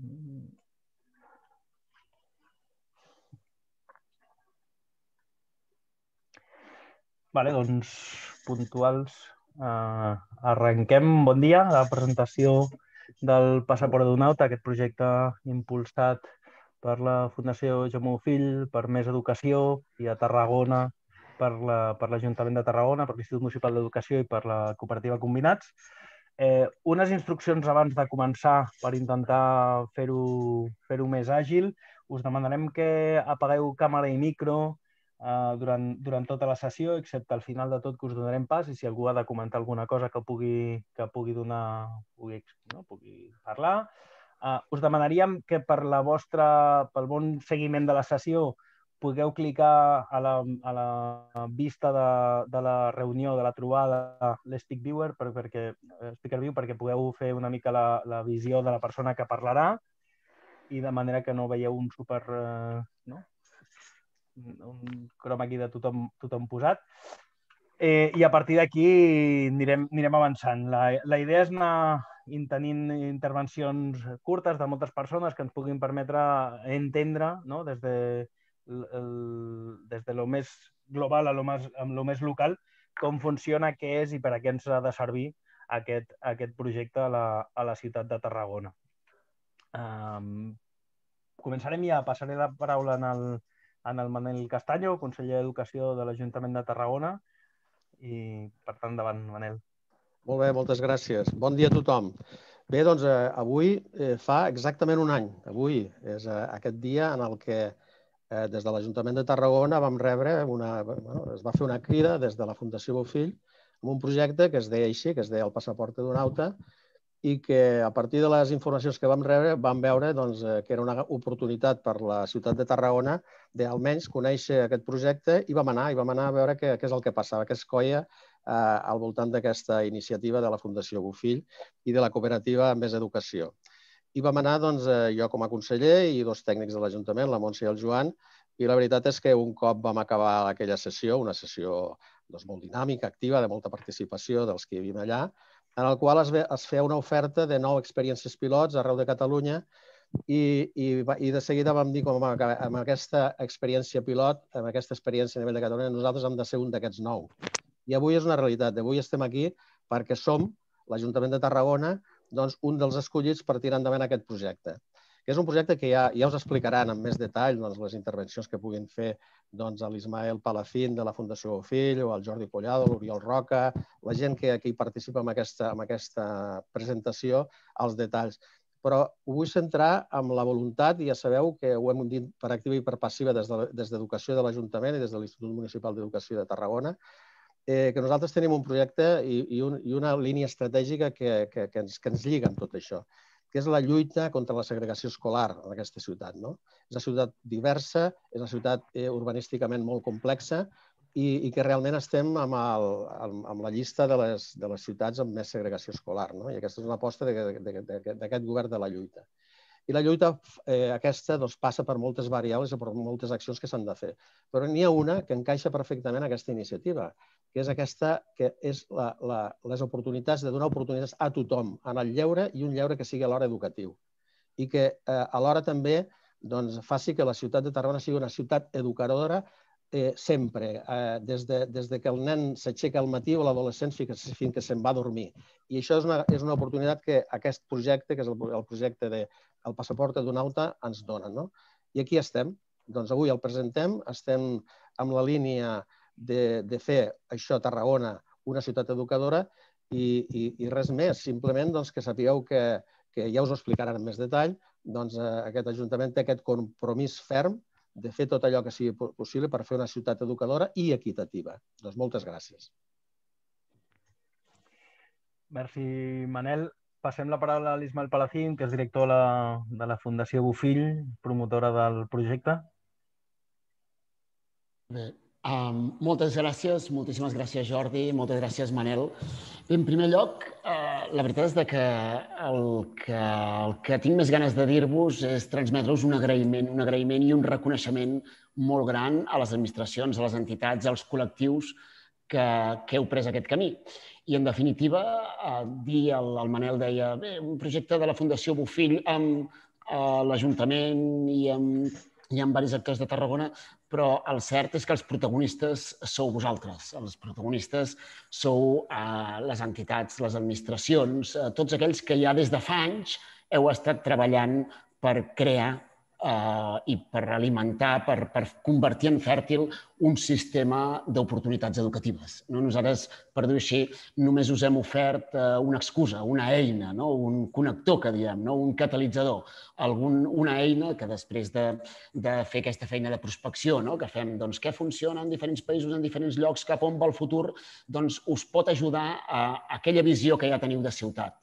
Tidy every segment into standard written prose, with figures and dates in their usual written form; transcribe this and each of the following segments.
Vale, doncs puntuals. Arrenquem. Bon dia. La presentació del Passaport Edunauta, aquest projecte impulsat per la Fundació Jaume Bofill, per Més Educació i a Tarragona per l'Ajuntament de Tarragona, per l'Institut Municipal d'Educació i per la Cooperativa Combinats. Unes instruccions abans de començar per intentar fer-ho més àgil. Us demanarem que apagueu càmera i micro durant tota la sessió, excepte al final de tot, que us donarem pas, i si algú ha de comentar alguna cosa que pugui parlar. Us demanaríem que pel bon seguiment de la sessió pugueu clicar a la vista de la reunió, de la trobada, l'Speak Viewer, Speaker View, perquè pugueu fer una mica la visió de la persona que parlarà, i de manera que no veieu un crom aquí de tothom posat. I a partir d'aquí anirem avançant. La idea és anar tenint intervencions curtes de moltes persones que ens puguin permetre entendre, no?, des de lo més global a lo més local, com funciona, què és i per a què ens ha de servir aquest projecte a la ciutat de Tarragona. Començarem ja. Passaré la paraula en el Manel Castaño, conseller d'Educació de l'Ajuntament de Tarragona. I, per tant, endavant, Manel. Molt bé, moltes gràcies. Bon dia a tothom. Bé, doncs, avui fa exactament un any. Avui és aquest dia en el que des de l'Ajuntament de Tarragona vam rebre es va fer una crida des de la Fundació Bofill amb un projecte que es deia així, que es deia el Passaport Edunauta, i que a partir de les informacions que vam rebre vam veure que era una oportunitat per la ciutat de Tarragona d'almenys conèixer aquest projecte, i vam anar a veure què és el que passava, què es coia al voltant d'aquesta iniciativa de la Fundació Bofill i de la cooperativa Més Educació. I vam anar jo com a conseller i dos tècnics de l'Ajuntament, la Montse i el Joan, i la veritat és que un cop vam acabar aquella sessió, una sessió molt dinàmica, activa, de molta participació dels que hi havia allà, en el qual es feia una oferta de 9 experiències pilots arreu de Catalunya, i de seguida vam dir, com amb aquesta experiència pilot, amb aquesta experiència a nivell de Catalunya, nosaltres hem de ser un d'aquests 9. I avui és una realitat. Avui estem aquí perquè som, l'Ajuntament de Tarragona, un dels escollits per tirar endavant aquest projecte. Que és un projecte que ja us explicaran amb més detall les intervencions que puguin fer l'Ismael Palacín de la Fundació Bofill, o el Jordi Collado, l'Oriol Roca, la gent que aquí participa en aquesta presentació, als detalls. Però ho vull centrar en la voluntat, i ja sabeu que ho hem dit per activa i per passiva des d'Educació de l'Ajuntament i des de l'Institut Municipal d'Educació de Tarragona, que nosaltres tenim un projecte i una línia estratègica que ens lliga amb tot això, que és la lluita contra la segregació escolar en aquesta ciutat. És una ciutat diversa, és una ciutat urbanísticament molt complexa, i que realment estem amb la llista de les ciutats amb més segregació escolar. I aquesta és una aposta d'aquest govern de la lluita. I la lluita aquesta passa per moltes variables i per moltes accions que s'han de fer. Però n'hi ha una que encaixa perfectament en aquesta iniciativa, que és aquesta, que és les oportunitats, de donar oportunitats a tothom en el lleure, i un lleure que sigui alhora educatiu. I que alhora també faci que la ciutat de Tarragona sigui una ciutat educadora sempre, des que el nen s'aixeca al matí o l'adolescent fins que se'n va a dormir. I això és una oportunitat que aquest projecte, que és el projecte del Passaport Edunauta, ens dona. I aquí estem. Doncs avui el presentem, estem amb la línia de fer això a Tarragona una ciutat educadora, i res més. Simplement que sapigueu que ja us ho explicaran en més detall, aquest Ajuntament té aquest compromís ferm de fer tot allò que sigui possible per fer una ciutat educadora i equitativa. Doncs moltes gràcies. Merci, Manel. Passem la paraula a l'Ismael Palacín, que és director de la Fundació Bofill, promotora del projecte. Bé, moltes gràcies, moltíssimes gràcies, Jordi, moltes gràcies, Manel. En primer lloc, la veritat és que el que tinc més ganes de dir-vos és transmetre-us un agraïment i un reconeixement molt gran a les administracions, a les entitats, als col·lectius que heu pres aquest camí. I, en definitiva, el Manel deia, bé, un projecte de la Fundació Bofill amb l'Ajuntament i amb diversos actors de Tarragona, però el cert és que els protagonistes sou vosaltres. Els protagonistes sou les entitats, les administracions, tots aquells que ja des de fa anys heu estat treballant per crear i per alimentar, per convertir en fèrtil un sistema d'oportunitats educatives. Nosaltres, per dir-ho així, només us hem ofert una excusa, una eina, un connector, que diem, un catalitzador, una eina que després de fer aquesta feina de prospecció que fem, què funciona en diferents països, en diferents llocs, cap on va el futur, us pot ajudar a aquella visió que ja teniu de ciutat.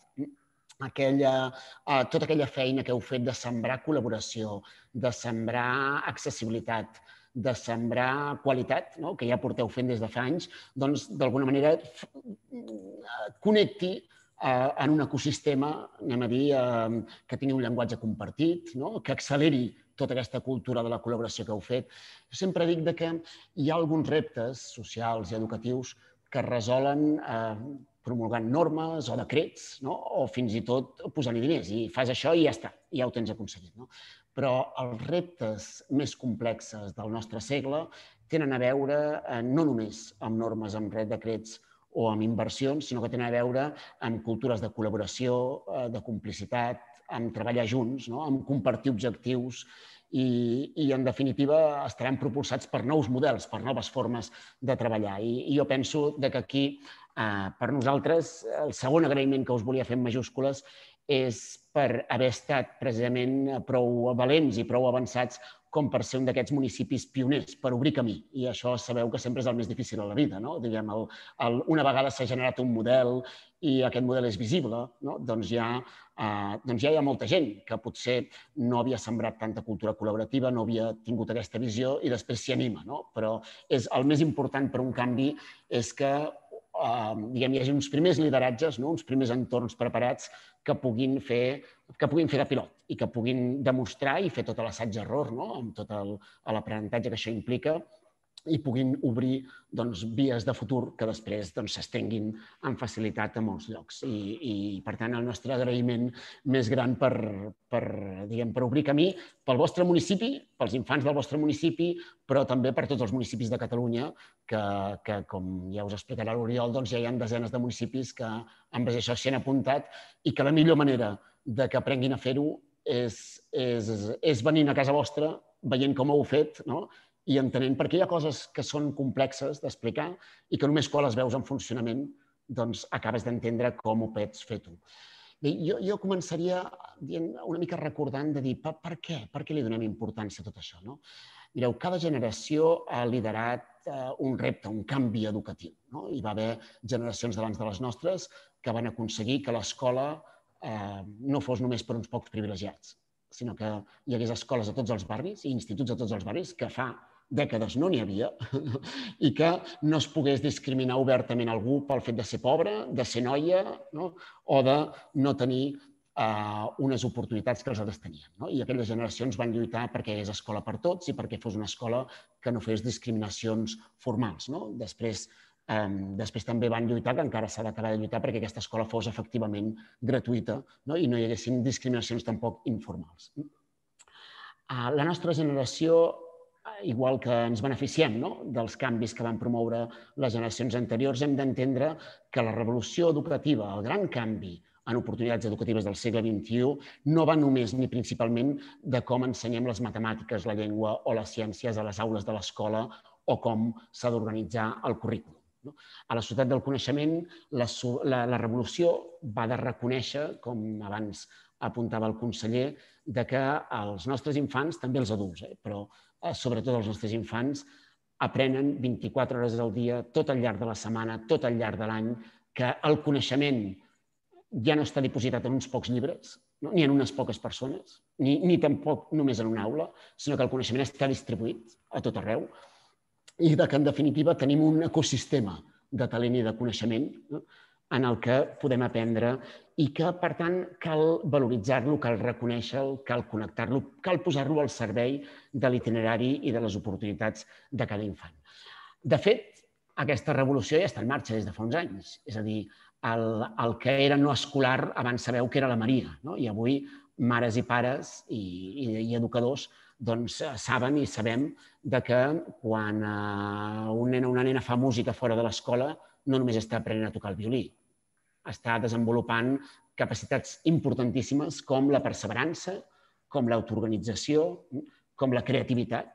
Tota aquella feina que heu fet de sembrar col·laboració, de sembrar accessibilitat, de sembrar qualitat, que ja porteu fent des de fa anys, doncs d'alguna manera connecti en un ecosistema, anem a dir, que tingui un llenguatge compartit, que acceleri tota aquesta cultura de la col·laboració que heu fet. Jo sempre dic que hi ha alguns reptes socials i educatius que es resolen promulgant normes o decrets, o fins i tot posant-hi diners. I fas això i ja està, ja ho tens aconseguit. Però els reptes més complexes del nostre segle tenen a veure no només amb normes, amb decrets o amb inversions, sinó que tenen a veure amb cultures de col·laboració, de complicitat, amb treballar junts, amb compartir objectius i, en definitiva, estaran propulsats per nous models, per noves formes de treballar. I jo penso que aquí, per nosaltres, el segon agraïment que us volia fer en majúscules és per haver estat precisament prou valents i prou avançats com per ser un d'aquests municipis pioners, per obrir camí. I això sabeu que sempre és el més difícil a la vida. Una vegada s'ha generat un model i aquest model és visible, doncs ja hi ha molta gent que potser no havia sembrat tanta cultura col·laborativa, no havia tingut aquesta visió i després s'hi anima. Però el més important per un canvi és que hi hagi uns primers lideratges, uns primers entorns preparats que puguin fer de pilot i que puguin demostrar i fer tot l'assaig-error amb tot l'aprenentatge que això implica i puguin obrir vies de futur que després s'estenguin amb facilitat a molts llocs. I, per tant, el nostre agraïment més gran per obrir camí pel vostre municipi, pels infants del vostre municipi, però també per tots els municipis de Catalunya, que com ja us explicarà l'Oriol, ja hi ha desenes de municipis que amb això s'hi han apuntat i que la millor manera que aprenguin a fer-ho és venint a casa vostra, veient com ho heu fet, i entenent perquè hi ha coses que són complexes d'explicar i que només quan les veus en funcionament acabes d'entendre com ho pots fer tu. Jo començaria una mica recordant de dir per què li donem importància a tot això. Mireu, cada generació ha liderat un repte, un canvi educatiu. Hi va haver generacions d'abans de les nostres que van aconseguir que l'escola no fos només per uns pocs privilegiats, sinó que hi hagués escoles a tots els barris i instituts a tots els barris que fa dècades no n'hi havia i que no es pogués discriminar obertament algú pel fet de ser pobre, de ser noia o de no tenir unes oportunitats que els altres tenien. I aquelles generacions van lluitar perquè hi hagués escola per tots i perquè fos una escola que no fes discriminacions formals. Després també van lluitar, que encara s'ha d'acabar de lluitar, perquè aquesta escola fos efectivament gratuïta i no hi haguessin discriminacions tampoc informals. La nostra generació, igual que ens beneficiem dels canvis que van promoure les generacions anteriors, hem d'entendre que la revolució educativa, el gran canvi en oportunitats educatives del segle XXI, no va només ni principalment de com ensenyem les matemàtiques, la llengua o les ciències a les aules de l'escola o com s'ha d'organitzar el currículum. A la societat del coneixement, la revolució va de reconèixer, com abans apuntava el conseller, que els nostres infants, també els adults, però sobretot els nostres infants, aprenen 24 hores al dia, tot al llarg de la setmana, tot al llarg de l'any, que el coneixement ja no està dipositat en uns pocs llibres, ni en unes poques persones, ni tampoc només en una aula, sinó que el coneixement està distribuït a tot arreu i que, en definitiva, tenim un ecosistema de talent i de coneixement en el que podem aprendre i que, per tant, cal valoritzar-lo, cal reconèixer-lo, cal connectar-lo, cal posar-lo al servei de l'itinerari i de les oportunitats de cada infant. De fet, aquesta revolució ja està en marxa des de fa uns anys. És a dir, el que era no escolar abans sabeu que era la Maria, i avui mares i pares i educadors saben i sabem que quan un nen o una nena fa música fora de l'escola no només està aprenent a tocar el violí, està desenvolupant capacitats importantíssimes com la perseverança, com l'autoorganització, com la creativitat,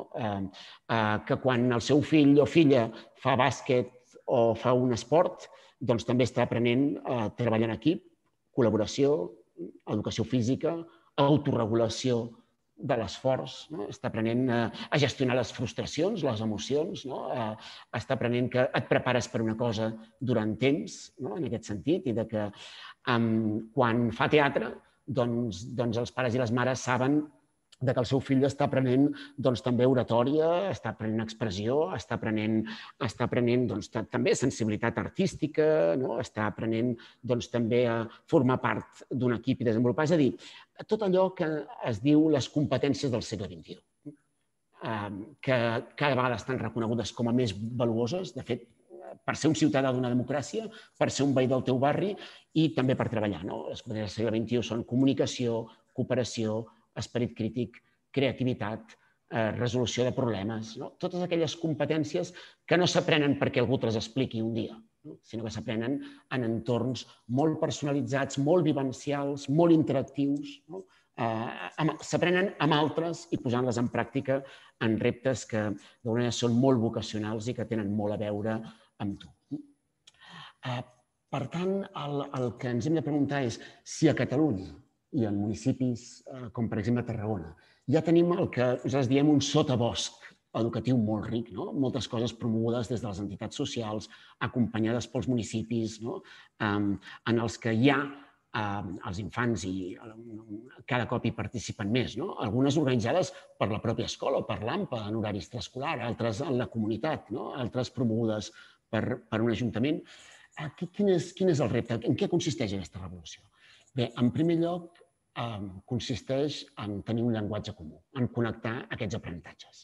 que quan el seu fill o filla fa bàsquet o fa un esport, doncs també està aprenent a treballar en equip, col·laboració, educació física, autorregulació de l'esforç, està aprenent a gestionar les frustracions, les emocions, està aprenent que et prepares per una cosa durant temps, en aquest sentit, i que quan fa teatre, doncs els pares i les mares saben que el seu fill està aprenent també oratòria, està aprenent expressió, està aprenent també sensibilitat artística, està aprenent també a formar part d'un equip i desenvolupar. És a dir, tot allò que es diu les competències del segle XXI, que cada vegada estan reconegudes com a més valuoses, de fet, per ser un ciutadà d'una democràcia, per ser un veí del teu barri i també per treballar. Les competències del segle XXI són comunicació, cooperació, esperit crític, creativitat, resolució de problemes, totes aquelles competències que no s'aprenen perquè algú te les expliqui un dia, sinó que s'aprenen en entorns molt personalitzats, molt vivencials, molt interactius, s'aprenen amb altres i posant-les en pràctica en reptes que d'alguna manera són molt vocacionals i que tenen molt a veure amb tu. Per tant, el que ens hem de preguntar és si a Catalunya i en municipis com, per exemple, Tarragona, ja tenim el que nosaltres diem un sotabosc educatiu molt ric, moltes coses promogudes des de les entitats socials, acompanyades pels municipis, en els que hi ha els infants i cada cop hi participen més, algunes organitzades per la pròpia escola o per l'AMPA en horari extraescolar, altres en la comunitat, altres promogudes per un ajuntament. Quin és el repte? En què consisteix aquesta revolució? Bé, en primer lloc, consisteix en tenir un llenguatge comú, en connectar aquests aprenentatges,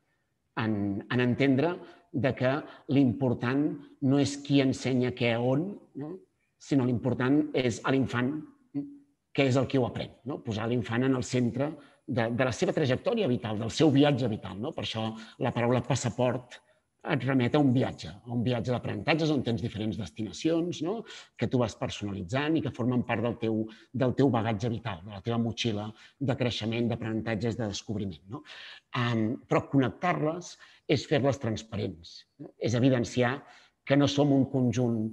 en entendre que l'important no és qui ensenya què on, sinó l'important és l'infant, què és el que ho aprèn, posar l'infant en el centre de la seva trajectòria vital, del seu viatge vital. Per això la paraula passaport et remet a un viatge d'aprenentatges on tens diferents destinacions que tu vas personalitzant i que formen part del teu bagatge vital, de la teva motxilla de creixement, d'aprenentatges, de descobriment. Però connectar-les és fer-les transparents, és evidenciar que no som un conjunt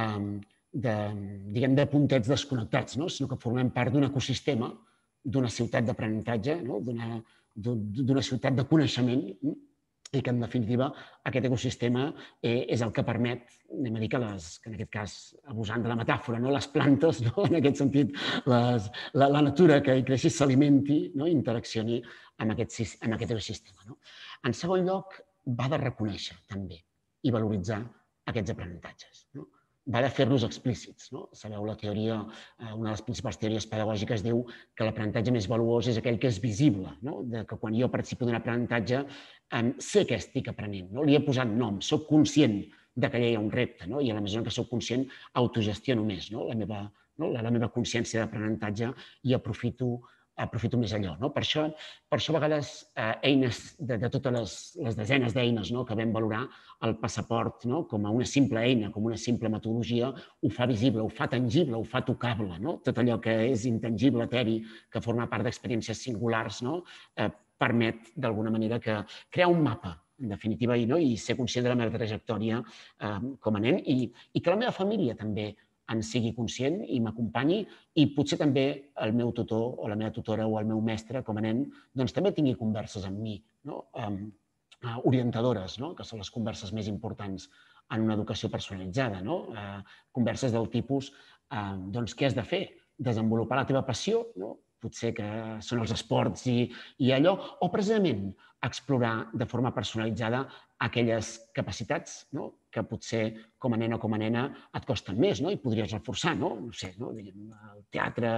de puntets desconnectats, sinó que formem part d'un ecosistema, d'una ciutat d'aprenentatge, d'una ciutat de coneixement, i que, en definitiva, aquest ecosistema és el que permet, anem a dir que en aquest cas, abusant de la metàfora, les plantes, en aquest sentit, la natura que hi creixi s'alimenti, interaccioni amb aquest ecosistema. En segon lloc, va de reconèixer també i valoritzar aquests aprenentatges. Va de fer-los explícits. Sabeu, la teoria, una de les principals teories pedagògiques diu que l'aprenentatge més valuós és aquell que és visible, que quan jo participo d'un aprenentatge sé què estic aprenent, li he posat nom, soc conscient que allà hi ha un repte i a la mesura que soc conscient autogestiono més la meva consciència d'aprenentatge i aprofito més allò. Per això, a vegades, eines de totes les desenes d'eines que vam valorar, el passaport com a una simple eina, com una simple metodologia, ho fa visible, ho fa tangible, ho fa tocable. Tot allò que és intangible, eteri, que forma part d'experiències singulars, permet, d'alguna manera, crear un mapa, en definitiva, i ser conscient de la meva trajectòria com a nen i que la meva família també en sigui conscient i m'acompanyi i potser també el meu tutor o la meva tutora o el meu mestre com a nen doncs també tingui converses amb mi, orientadores, que són les converses més importants en una educació personalitzada, converses del tipus què has de fer? Desenvolupar la teva passió, potser que són els esports i allò, o precisament explorar de forma personalitzada aquelles capacitats que potser com a nen o com a nena et costen més i podries reforçar, no sé, el teatre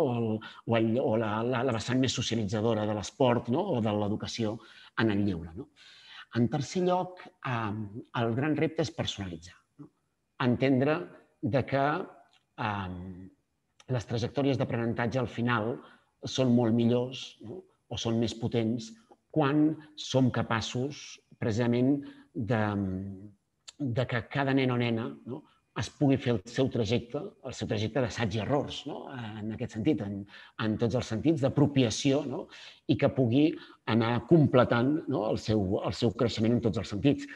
o la vessant més socialitzadora de l'esport o de l'educació en el lleure. En tercer lloc, el gran repte és personalitzar, entendre que les trajectòries d'aprenentatge al final són molt millors o són més potents quan som capaços precisament de que cada nen o nena es pugui fer el seu trajecte d'assaig i errors, en aquest sentit, en tots els sentits, d'apropiació, i que pugui anar completant el seu creixement en tots els sentits,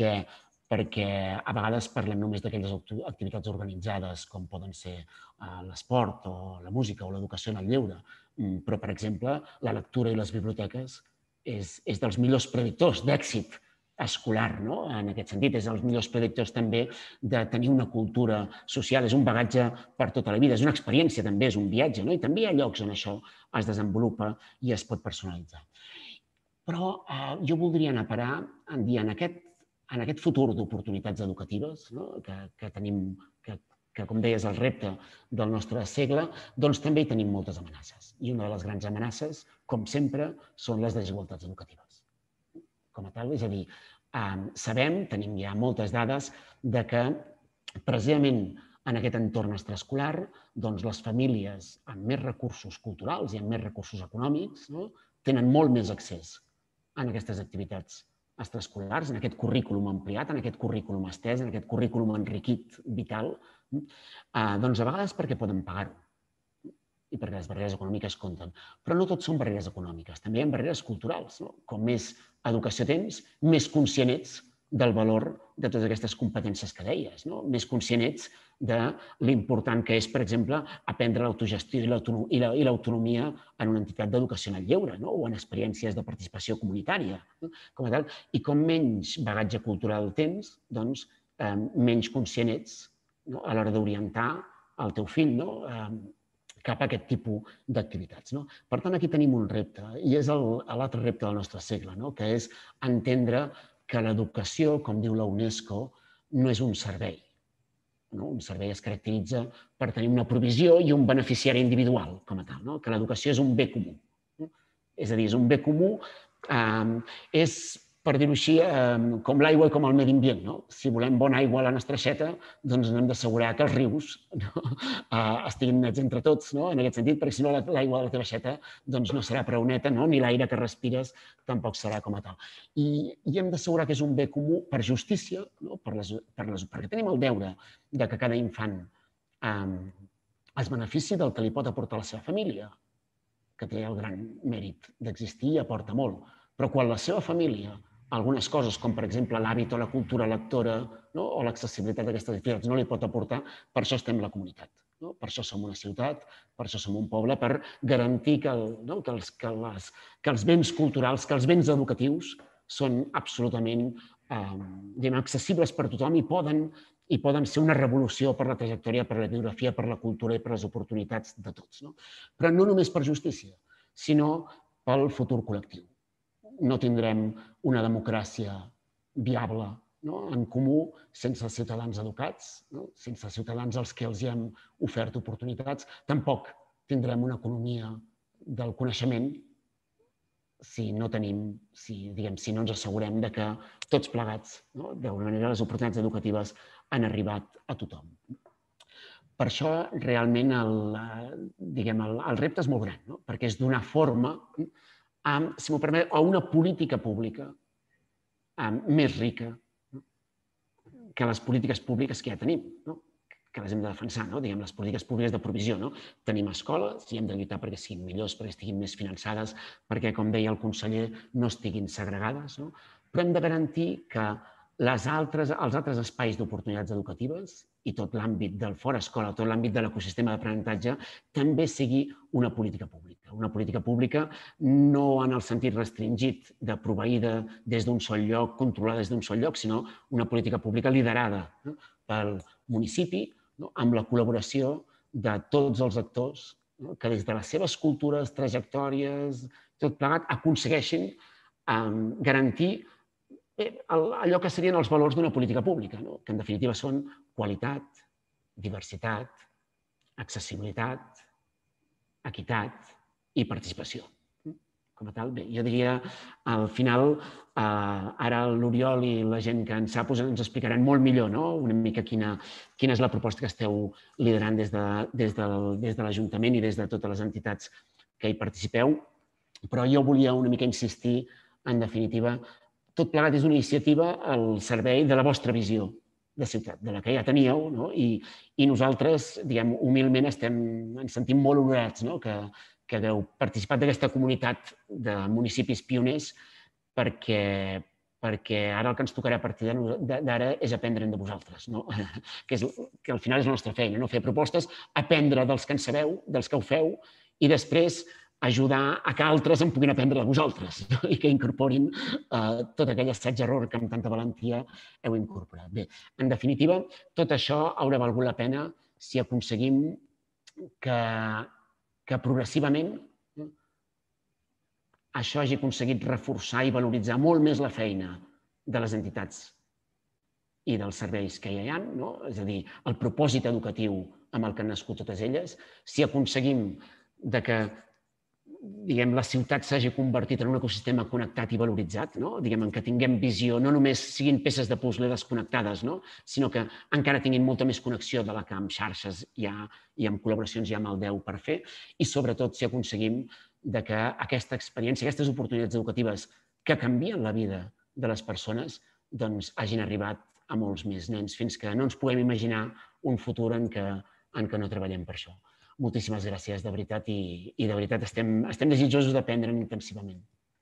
perquè a vegades parlem només d'aquelles activitats organitzades com poden ser l'esport o la música o l'educació en el lleure, però, per exemple, la lectura i les biblioteques és dels millors predictors d'èxit escolar, en aquest sentit. És dels millors predictors també de tenir una cultura social. És un bagatge per tota la vida, és una experiència també, és un viatge, i també hi ha llocs on això es desenvolupa i es pot personalitzar. Però jo voldria anar a parar en dir, en aquest futur d'oportunitats educatives que tenim, que com deies, el repte del nostre segle, doncs també hi tenim moltes amenaces. I una de les grans amenaces, com sempre, són les desigualtats educatives. Com a tal, és a dir, sabem, tenim ja moltes dades, de que precisament en aquest entorn extraescolar, doncs les famílies amb més recursos culturals i amb més recursos econòmics tenen molt més accés a aquestes activitats extraescolars, en aquest currículum ampliat, en aquest currículum estès, en aquest currículum enriquit vital, doncs a vegades perquè poden pagar-ho i perquè les barreres econòmiques compten. Però no tot són barreres econòmiques, també hi ha barreres culturals. Com més educació tens, més conscient ets del valor de totes aquestes competències que deies, més conscient ets de l'important que és, per exemple, aprendre l'autogestió i l'autonomia en una entitat d'educació en el lleure o en experiències de participació comunitària. I com menys bagatge cultural tens, doncs menys conscient ets a l'hora d'orientar el teu fill cap a aquest tipus d'activitats. Per tant, aquí tenim un repte, i és l'altre repte del nostre segle, que és entendre que l'educació, com diu la UNESCO, no és un servei. Un servei es caracteritza per tenir una provisió i un beneficiari individual, com a tal, que l'educació és un bé comú. És a dir, és un bé comú, és, per dir-ho així, com l'aigua i com el medi ambient. Si volem bona aigua a la nostra aixeta, doncs hem d'assegurar que els rius estiguin nets entre tots, en aquest sentit, perquè si no l'aigua de la teva aixeta no serà prou neta, ni l'aire que respires tampoc serà com a tal. I hem d'assegurar que és un bé comú per justícia, perquè tenim el deure que cada infant es benefici del que li pot aportar la seva família, que té el gran mèrit d'existir i aporta molt. Però quan la seva família, algunes coses, com per exemple l'hàbit o la cultura lectora o l'accessibilitat d'aquestes activitats no li pot aportar, per això estem la comunitat. Per això som una ciutat, per això som un poble, per garantir que els béns culturals, que els béns educatius són absolutament accessibles per tothom i poden ser una revolució per la trajectòria, per la biografia, per la cultura i per les oportunitats de tots. Però no només per justícia, sinó pel futur col·lectiu. No tindrem una democràcia viable en comú sense els ciutadans educats, sense els ciutadans als que els hi hem ofert oportunitats. Tampoc tindrem una economia del coneixement si no ens assegurem que tots plegats, d'alguna manera, les oportunitats educatives han arribat a tothom. Per això, realment, el repte és molt gran, perquè és donar forma, si m'ho permet, a una política pública més rica que les polítiques públiques que ja tenim, que les hem de defensar, les polítiques públiques de provisió. Tenim escoles i hem de lluitar perquè siguin millors, perquè estiguin més finançades, perquè, com deia el conseller, no estiguin segregades, però hem de garantir que els altres espais d'oportunitats educatives i tot l'àmbit del fora escola, tot l'àmbit de l'ecosistema d'aprenentatge, també sigui una política pública. Una política pública no en el sentit restringit de proveïda des d'un sol lloc, controlada des d'un sol lloc, sinó una política pública liderada pel municipi amb la col·laboració de tots els actors que des de les seves cultures, trajectòries, tot plegat, aconsegueixin garantir allò que serien els valors d'una política pública, que en definitiva són qualitat, diversitat, accessibilitat, equitat i participació. Com a tal, bé, jo diria, al final, ara l'Oriol i la gent que en sap ens explicaran molt millor una mica quina és la proposta que esteu liderant des de l'Ajuntament i des de totes les entitats que hi participeu, però jo volia una mica insistir, en definitiva, tot plegat és una iniciativa al servei de la vostra visió de ciutat, de la que ja teníeu, no? I nosaltres, diguem, humilment ens sentim molt honorats, no? Que hagueu participat d'aquesta comunitat de municipis pioners perquè ara el que ens tocarà a partir d'ara és aprendre de vosaltres, no? Que al final és la nostra feina, no? Fer propostes, aprendre dels que en sabeu, dels que ho feu, i després ajudar a que altres en puguin aprendre de vosaltres, no? I que incorporin tot aquell assaig-error que amb tanta valentia heu incorporat. Bé, en definitiva, tot això haurà valgut la pena si aconseguim que progressivament això hagi aconseguit reforçar i valoritzar molt més la feina de les entitats i dels serveis que ja hi ha, no? És a dir, el propòsit educatiu amb el que han nascut totes elles, si aconseguim que diguem, la ciutat s'hagi convertit en un ecosistema connectat i valoritzat, no? Diguem, en què tinguem visió, no només siguin peces de puzzle desconnectades, no? Sinó que encara tinguin molta més connexió de la que amb xarxes hi ha i amb col·laboracions hi ha amb el Déu per fer, i sobretot si aconseguim que aquesta experiència, aquestes oportunitats educatives que canvien la vida de les persones, doncs hagin arribat a molts més nens, fins que no ens puguem imaginar un futur en què no treballem per això. Moltíssimes gràcies, de veritat, i de veritat estem desitjosos d'aprendre'n intensivament.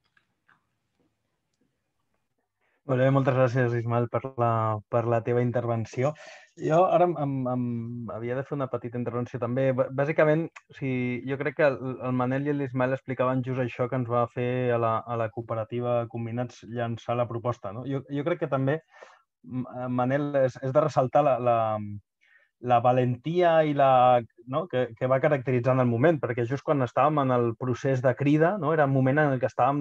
Molt bé, moltes gràcies, Ismael, per la teva intervenció. Jo ara havia de fer una petita intervenció també. Bàsicament, jo crec que el Manel i l'Ismael explicaven just això que ens va fer a la cooperativa Combinats llançar la proposta. Jo crec que també, Manel, és de ressaltar la valentia i que va caracteritzar en el moment, perquè just quan estàvem en el procés de crida, era un moment en què estàvem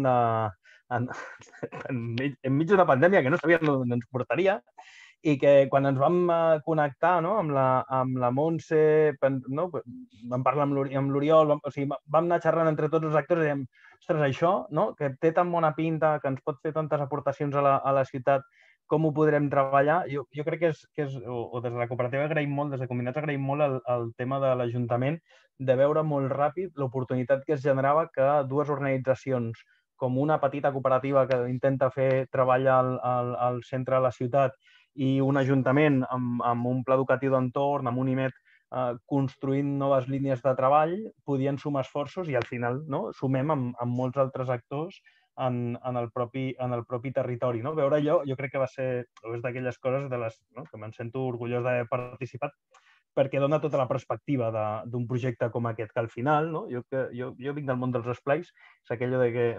enmig d'una pandèmia que no sabíem on ens portaria, i que quan ens vam connectar amb la Montse, vam parlar amb l'Oriol, vam anar xerrant entre tots els actors i dèiem, ostres, això, que té tan bona pinta, que ens pot fer tantes aportacions a la ciutat, com ho podrem treballar? Jo crec que és, o des de la cooperativa agraïm molt, des de Combinats agraïm molt el tema de l'Ajuntament, de veure molt ràpid l'oportunitat que es generava que dues organitzacions, com una petita cooperativa que intenta fer treball al centre de la ciutat i un ajuntament amb un pla educatiu d'entorn, amb un IMET construint noves línies de treball, podien sumar esforços i al final sumem amb molts altres actors en el propi territori. Veure allò, jo crec que va ser d'aquelles coses que me'n sento orgullós d'haver participat, perquè dona tota la perspectiva d'un projecte com aquest, que al final, jo vinc del món dels esplais, és aquello de que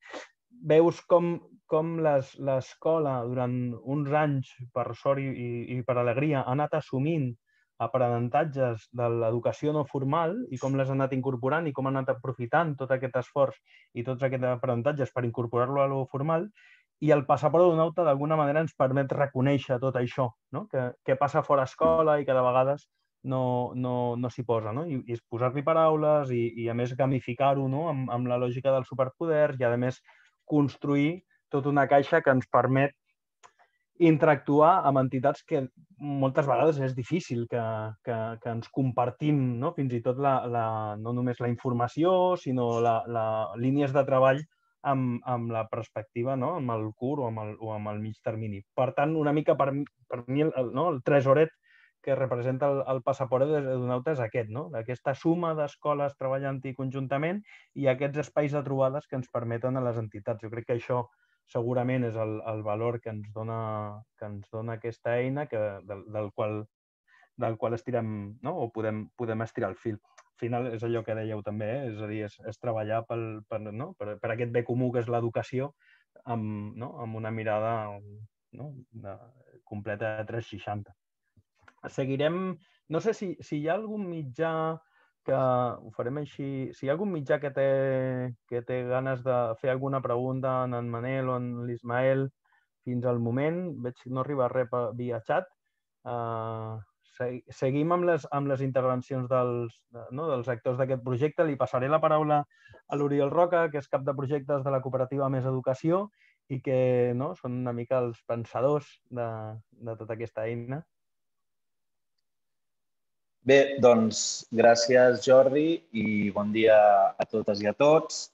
veus com l'escola durant uns anys, per sort i per alegria, ha anat assumint aprenentatges de l'educació no formal i com les ha anat incorporant i com ha anat aprofitant tot aquest esforç i tots aquests aprenentatges per incorporar-lo a lo formal, i el passaport d'Onauta d'alguna manera ens permet reconèixer tot això, que passa fora escola i que de vegades no s'hi posa, i és posar-li paraules i a més gamificar-ho amb la lògica dels superpoders i a més construir tota una caixa que ens permet interactuar amb entitats que moltes vegades és difícil que ens compartim, fins i tot no només la informació, sinó línies de treball amb la perspectiva, amb el curt o amb el mig termini. Per tant, una mica per mi el tresoret que representa el passaport d'Onauta és aquest, aquesta suma d'escoles treballant-hi conjuntament i aquests espais de trobades que ens permeten a les entitats. Jo crec que això segurament és el valor que ens dona aquesta eina del qual estirem, o podem estirar el fil. Al final és allò que dèieu també, és a dir, és treballar per aquest bé comú que és l'educació amb una mirada completa de 360. Seguirem, no sé si hi ha algun mitjà que ho farem així. Si hi ha algun mitjà que té ganes de fer alguna pregunta en Manel o en l'Ismael fins al moment, veig que no arriba res via xat. Seguim amb les intervencions dels actors d'aquest projecte. Li passaré la paraula a l'Oriol Roca, que és cap de projectes de la cooperativa Més Educació i que són una mica els pensadors de tota aquesta eina. Bé, doncs gràcies Jordi i bon dia a totes i a tots.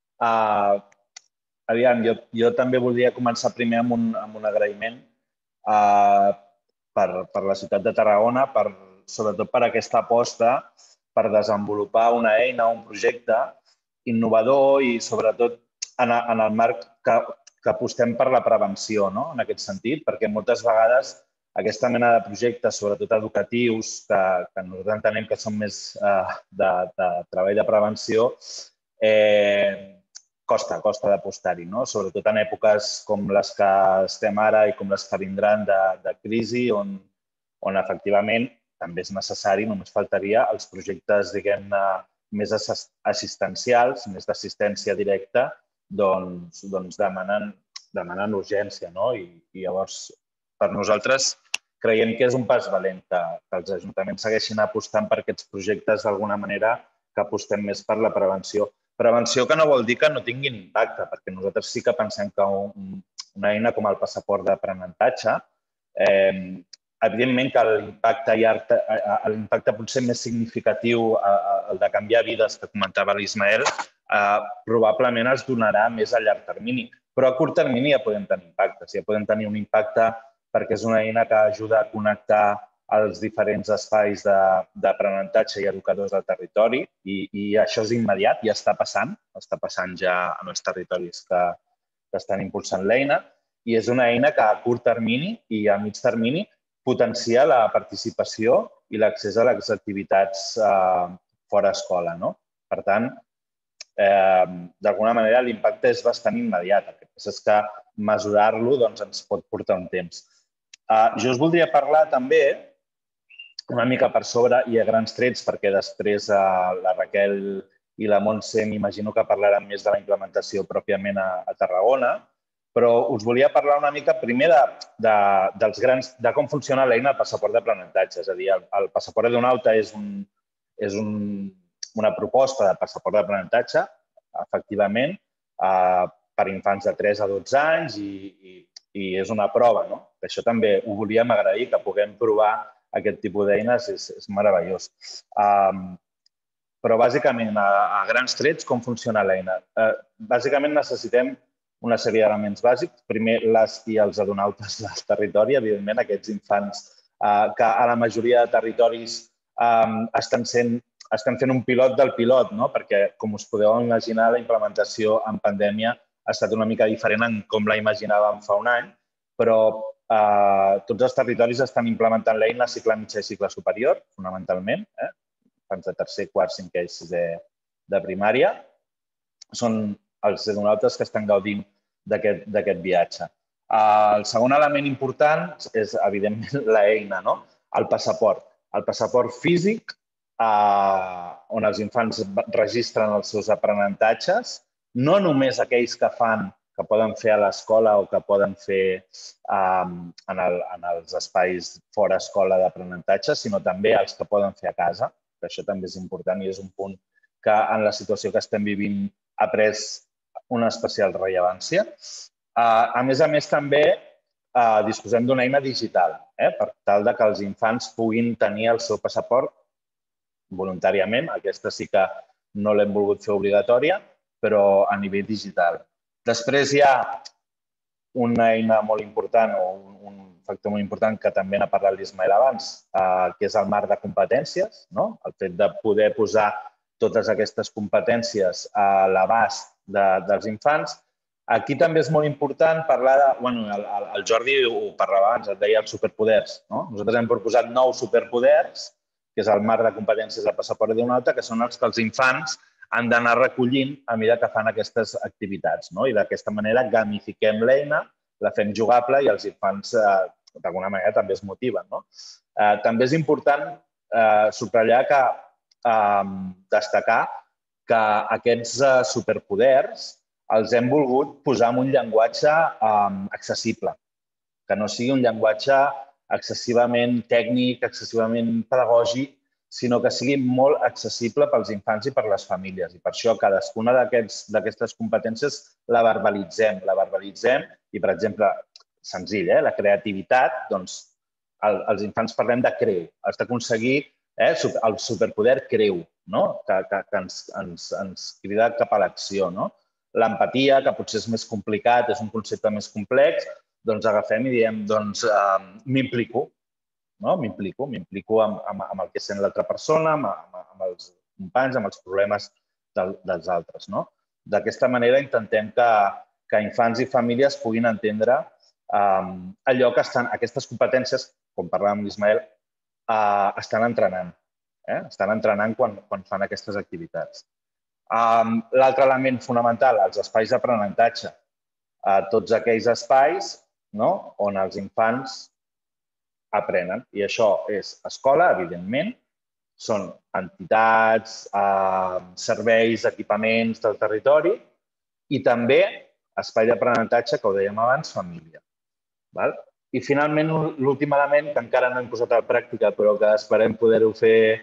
Aviam, jo també voldria començar primer amb un agraïment per la ciutat de Tarragona, sobretot per aquesta aposta per desenvolupar una eina, un projecte innovador i sobretot en el marc que apostem per la prevenció, no? En aquest sentit, perquè moltes vegades aquesta mena de projectes, sobretot educatius, que nosaltres entenem que són més de treball de prevenció, costa d'apostar-hi, no? Sobretot en èpoques com les que estem ara i com les que vindran de crisi, on efectivament també és necessari, només faltaria, els projectes, diguem-ne, més assistencials, més d'assistència directa, doncs demanen urgència, no? I llavors, per nosaltres, creiem que és un pas valent que els ajuntaments segueixin apostant per aquests projectes d'alguna manera, que apostem més per la prevenció. Prevenció que no vol dir que no tinguin impacte, perquè nosaltres sí que pensem que una eina com el passaport d'aprenentatge, evidentment que l'impacte potser més significatiu, el de canviar vides que comentava l'Ismael, probablement es donarà més a llarg termini. Però a curt termini ja podem tenir impactes. Ja podem tenir un impacte perquè és una eina que ajuda a connectar els diferents espais d'aprenentatge i educadors del territori i això és immediat, ja està passant ja en els territoris que estan impulsant l'eina i és una eina que a curt termini i a mig termini potencia la participació i l'accés a les activitats fora escola, no? Per tant, d'alguna manera l'impacte és bastant immediat. El que passa és que mesurar-lo ens pot portar un temps. Jo us voldria parlar també una mica per sobre i a grans trets, perquè després la Raquel i la Montse m'imagino que parlaran més de la implementació pròpiament a Tarragona, però us volia parlar una mica primer de com funciona l'eina del passaport d'aprenentatge. És a dir, el passaport d'Edunaut és una proposta de passaport d'aprenentatge, efectivament, per infants de 3 a 12 anys i és una prova, no? Això també ho volíem agrair, que puguem provar aquest tipus d'eines, és meravellós. Però, bàsicament, a grans trets, com funciona l'eina? Bàsicament, necessitem una sèrie d'elements bàsics. Primer, les i els adonautes del territori, evidentment, aquests infants que a la majoria de territoris estan fent un pilot del pilot, no? Perquè, com us podeu imaginar, la implementació en pandèmia ha estat una mica diferent en com la imaginàvem fa un any, però tots els territoris estan implementant l'eina a cicle mitjà i cicle superior, fonamentalment, infants de tercer, quart, cinquè i sisè de primària. Són els adonautes que estan gaudint d'aquest viatge. El segon element important és, evidentment, l'eina, no? El passaport. El passaport físic, on els infants registren els seus aprenentatges, no només aquells que poden fer a l'escola o que poden fer en els espais fora escola d'aprenentatge, sinó també els que poden fer a casa, que això també és important i és un punt que en la situació que estem vivint ha pres una especial rellevància. A més, també disposem d'una eina digital per tal que els infants puguin tenir el seu passaport voluntàriament. Aquesta sí que no l'hem volgut fer obligatòria, però a nivell digital. Després hi ha una eina molt important o un factor molt important que també n'ha parlat l'Ismael abans, que és el marc de competències, el fet de poder posar totes aquestes competències a l'abast dels infants. Aquí també és molt important parlar de... El Jordi ho parlava abans, et deia els superpoders. Nosaltres hem proposat 9 superpoders, que és el marc de competències del passaport d'Edunaut, que són els que els infants han d'anar recollint a mesura que fan aquestes activitats. I d'aquesta manera gamifiquem l'eina, la fem jugable i els infants d'alguna manera també es motiven. També és important subratllar que destacar que aquests superpoders els hem volgut posar en un llenguatge accessible, que no sigui un llenguatge excessivament tècnic, excessivament pedagògic, sinó que sigui molt accessible pels infants i per les famílies. I per això cadascuna d'aquestes competències la verbalitzem. I, per exemple, senzill, la creativitat, doncs els infants parlem de crear, has d'aconseguir El superpoder creu, que ens crida cap a l'acció. L'empatia, que potser és més complicat, és un concepte més complex, doncs agafem i diem, doncs m'implico. M'implico amb el que sent l'altra persona, amb els companys, amb els problemes dels altres. D'aquesta manera intentem que infants i famílies puguin entendre allò que aquestes competències, com parlàvem amb l'Ismael, estan entrenant. Estan entrenant quan fan aquestes activitats. L'altre element fonamental, els espais d'aprenentatge. Tots aquells espais on els infants aprenen. I això és escola, evidentment, són entitats, serveis, equipaments del territori i també espai d'aprenentatge, que ho dèiem abans, família. I finalment, l'últim element, que encara no hem posat a la pràctica, però que esperem poder-ho fer,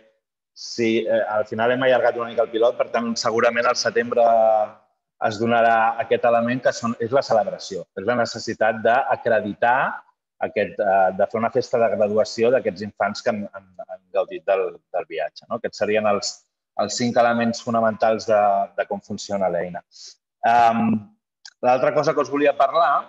al final hem allargat una mica el pilot, per tant, segurament al setembre es donarà aquest element, que és la celebració. És la necessitat d'acreditar, de fer una festa de graduació d'aquests infants que han gaudit del viatge. Aquests serien els 5 elements fonamentals de com funciona l'eina. L'altra cosa que us volia parlar,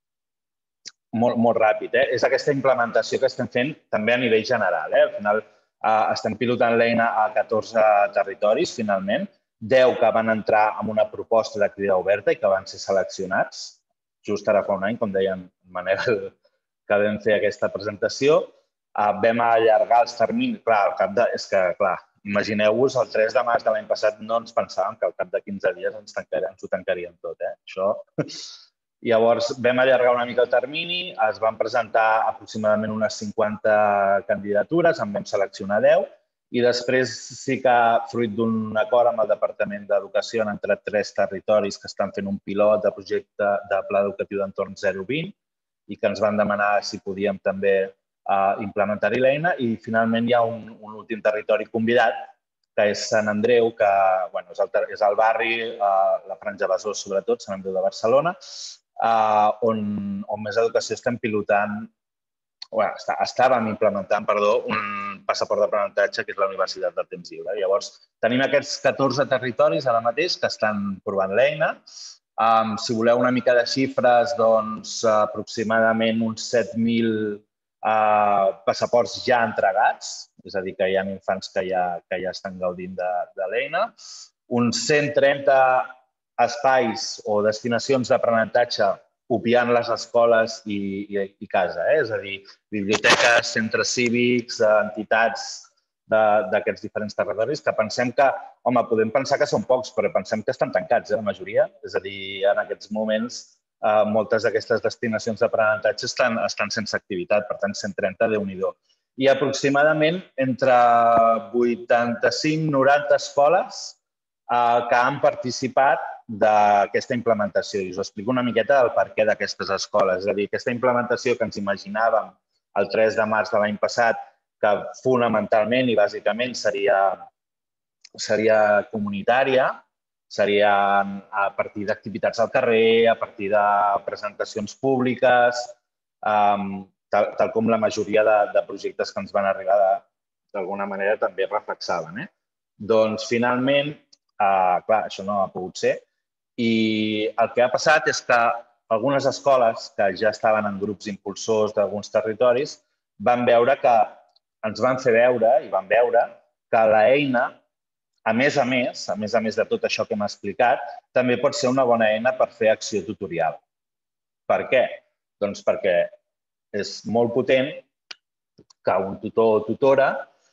molt ràpid, és aquesta implementació que estem fent també a nivell general. Al final estem pilotant l'eina a 14 territoris, finalment, 10 que van entrar amb una proposta de crida oberta i que van ser seleccionats, just ara fa un any, com deia en Manel, que vam fer aquesta presentació. Vam allargar els terminis. És que, clar, imagineu-vos, el 3 de març de l'any passat no ens pensàvem que al cap de 15 dies ens ho tancaríem tot. Això. Llavors, vam allargar una mica el termini, es van presentar aproximadament unes 50 candidatures, en vam seleccionar 10, i després sí que, fruit d'un acord amb el Departament d'Educació, han entrat 3 territoris que estan fent un pilot de projecte de pla educatiu d'entorn 0-20 i que ens van demanar si podíem també implementar-hi l'eina, i finalment hi ha un últim territori convidat, que és Sant Andreu, que és el barri, la Franja Besòs sobretot, Sant Andreu de Barcelona, on Més Educació estem pilotant, estàvem implementant, un passaport d'aprenentatge que és la Universitat del Temps Lliure. Llavors, tenim aquests 14 territoris ara mateix que estan provant l'eina. Si voleu una mica de xifres, doncs aproximadament uns 7.000 passaports ja entregats, és a dir, que hi ha infants que ja estan gaudint de l'eina, uns 130 espais o destinacions d'aprenentatge obviant les escoles i casa, és a dir, biblioteques, centres cívics, entitats d'aquests diferents territoris, que pensem que, podem pensar que són pocs, però pensem que estan tancats, la majoria. És a dir, en aquests moments moltes d'aquestes destinacions d'aprenentatge estan sense activitat, per tant, 130, Déu-n'hi-do. I aproximadament entre 85 i 90 escoles que han participat d'aquesta implementació. I us explico una miqueta el perquè d'aquestes escoles. És a dir, aquesta implementació que ens imaginàvem el 3 de març de l'any passat, que fonamentalment i bàsicament seria comunitària, seria a partir d'activitats al carrer, a partir de presentacions públiques, tal com la majoria de projectes que ens van arribar d'alguna manera també reflexaven. Doncs, finalment, clar, això no ha pogut ser. I el que ha passat és que algunes escoles que ja estaven en grups impulsors d'alguns territoris ens van fer veure i van veure que l'eina, a més de tot això que hem explicat, també pot ser una bona eina per fer acció tutorial. Per què? Doncs perquè és molt potent que un tutor o tutora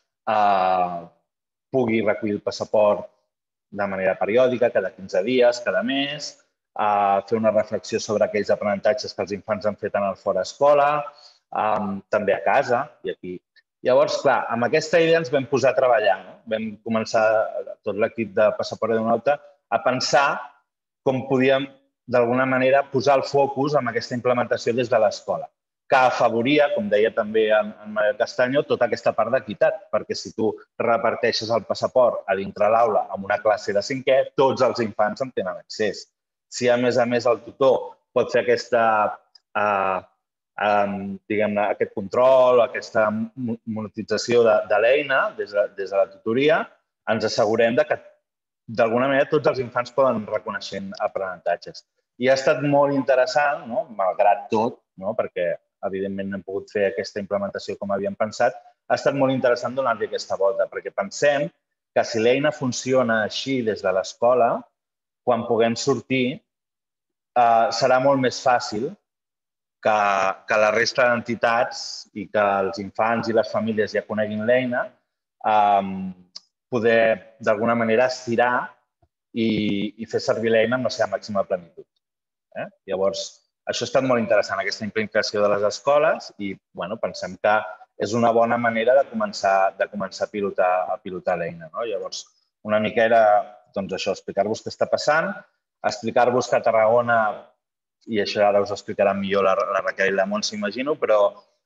pugui recollir el passaport de manera periòdica, cada 15 dies, cada mes, fer una reflexió sobre aquells aprenentatges que els infants han fet en el fora escola, també a casa i aquí. Llavors, clar, amb aquesta idea ens vam posar a treballar. Vam començar, tot l'equip de Passaport Edunauta, a pensar com podíem, d'alguna manera, posar el focus en aquesta implementació des de l'escola, que afavoria, com deia també en Manel Castaño, tota aquesta part d'equitat, perquè si tu reparteixes el passaport a dintre l'aula amb una classe de 5è, tots els infants en tenen accés. Si, a més, el tutor pot fer diguem-ne, aquest control, aquesta monetització de l'eina des de la tutoria, ens assegurem que d'alguna manera tots els infants poden reconeixent aprenentatges. I ha estat molt interessant, malgrat tot, perquè evidentment no hem pogut fer aquesta implementació com havíem pensat, ha estat molt interessant donar-li aquesta volta, perquè pensem que si l'eina funciona així des de l'escola, quan puguem sortir, serà molt més fàcil que la resta d'entitats i que els infants i les famílies ja coneguin l'eina, poder d'alguna manera estirar i fer servir l'eina amb la seva màxima plenitud. Llavors, això ha estat molt interessant, aquesta implicació de les escoles, i pensem que és una bona manera de començar a pilotar l'eina. Llavors, una mica era això, explicar-vos què està passant, explicar-vos que a Tarragona, i això ara us explicarà millor la Raquel i la Montse, imagino, però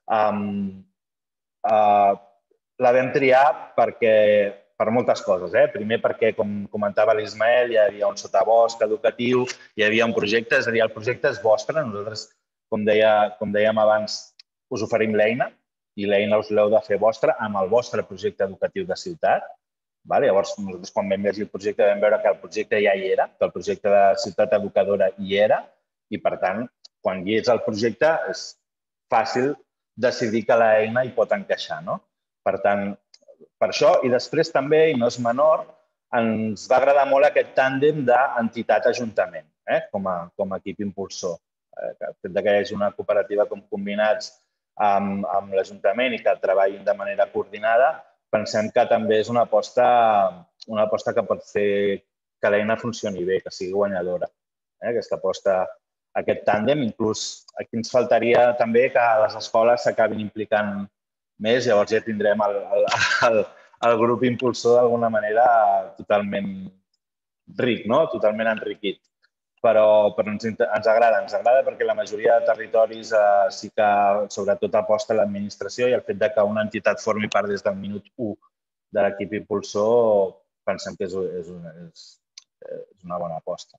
la vam triar per moltes coses. Primer perquè, com comentava l'Ismael, hi havia un sotabosc educatiu, hi havia un projecte, és a dir, el projecte és vostre. Nosaltres, com dèiem abans, us oferim l'eina i l'eina us l'heu de fer vostra amb el vostre projecte educatiu de ciutat. Llavors, nosaltres quan vam llegir el projecte vam veure que el projecte ja hi era, que el projecte de ciutat educadora hi era, i per tant, quan hi és el projecte és fàcil decidir que l'eina hi pot encaixar. Per tant, per això, i després també, i no és menor, ens va agradar molt aquest tàndem d'entitat-ajuntament com a equip impulsor. El fet que hi hagi una cooperativa com Combinats amb l'Ajuntament i que treballin de manera coordinada, pensem que també és una aposta que pot fer que l'eina funcioni bé, que sigui guanyadora. Aquesta aposta, aquest tàndem, inclús aquí ens faltaria també que les escoles s'acabin implicant més, llavors ja tindrem el grup impulsor d'alguna manera totalment ric, totalment enriquit. Però ens agrada perquè la majoria de territoris sí que sobretot aposta l'administració, i el fet que una entitat formi part des del minut 1 de l'equip impulsor pensem que és una bona aposta.